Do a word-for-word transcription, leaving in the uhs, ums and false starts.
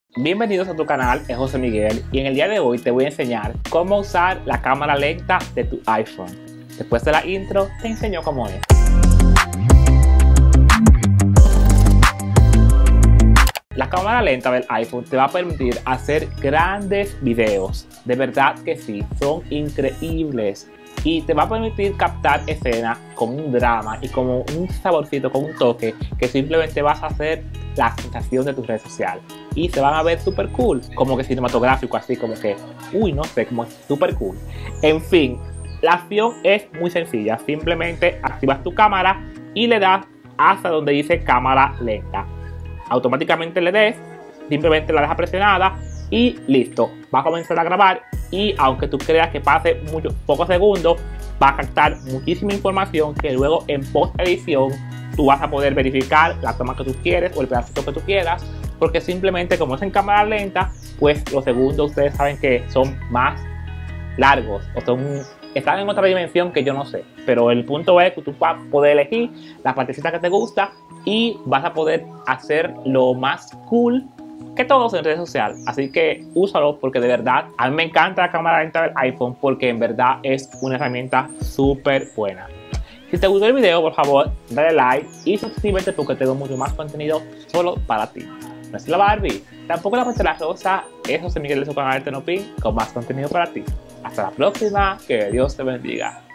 Bienvenidos a tu canal, es José Miguel y en el día de hoy te voy a enseñar cómo usar la cámara lenta de tu iPhone. Después de la intro te enseño cómo es. La cámara lenta del iPhone te va a permitir hacer grandes videos, de verdad que sí, son increíbles. Y te va a permitir captar escenas con un drama y como un saborcito, con un toque que simplemente vas a hacer la sensación de tus redes sociales. Y se van a ver súper cool, como que cinematográfico, así como que, uy, no sé, como súper cool. En fin, la acción es muy sencilla. Simplemente activas tu cámara y le das hasta donde dice cámara lenta. Automáticamente le des, simplemente la dejas presionada y listo, va a comenzar a grabar. Y aunque tú creas que pase muchos pocos segundos, va a captar muchísima información que luego en post edición tú vas a poder verificar la toma que tú quieres o el pedacito que tú quieras, porque simplemente como es en cámara lenta, pues los segundos ustedes saben que son más largos o son, están en otra dimensión que yo no sé, pero el punto es que tú vas a poder elegir la partecita que te gusta y vas a poder hacer lo más cool que todos en redes sociales. Así que úsalo porque de verdad a mí me encanta la cámara lenta del iPhone porque en verdad es una herramienta súper buena. Si te gustó el video, por favor dale like y suscríbete porque tengo mucho más contenido solo para ti. No es la Barbie, tampoco la Pantera Rosa, es José Miguel de su canal Tenopin con más contenido para ti. Hasta la próxima, que Dios te bendiga.